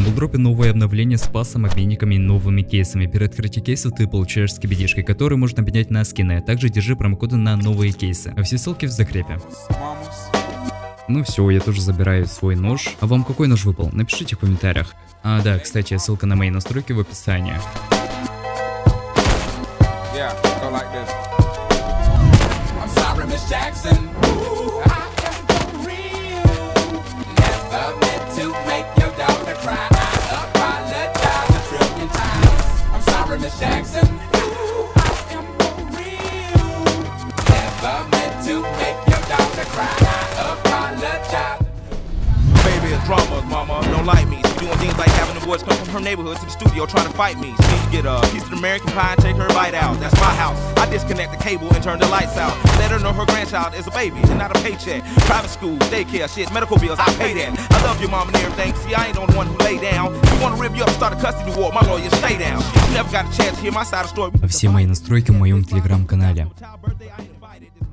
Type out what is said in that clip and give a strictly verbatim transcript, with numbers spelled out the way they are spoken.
На Булдропе новое обновление с пассом, обменниками и новыми кейсами. При открытии кейсов ты получаешь скибидишки, которые можно обменять на скины. Также держи промокоды на новые кейсы. Все ссылки в закрепе. Ну все, я тоже забираю свой нож. А вам какой нож выпал? Напишите в комментариях. А да, кстати, ссылка на мои настройки в описании. Yeah, go like this. I'm sorry, Miss Jackson. Ooh, I am for real. Never meant to make your daughter cry. I apologize a trillion times. I'm sorry, Miss Jackson. Ooh, I am for real. Never meant to make your daughter cry. I apologize. Baby, it's drama, mama. Don't like me. She doing things like having the boys come from her neighborhood to the studio trying to fight me. She needs to get a piece of American pie and take her bite out. That's my house. I disconnect the cable and turn the lights out. Let her know her grandchild is a baby and not a paycheck. Private school, daycare, shit, medical bills, I pay that. I love your mom and everything. See, I ain't the only one who lay down. If you wanna rip you up, start a custody war. My lawyer, stay down. You never got a chance to hear my side of the story. Все мои настройки в моем телеграм-канале.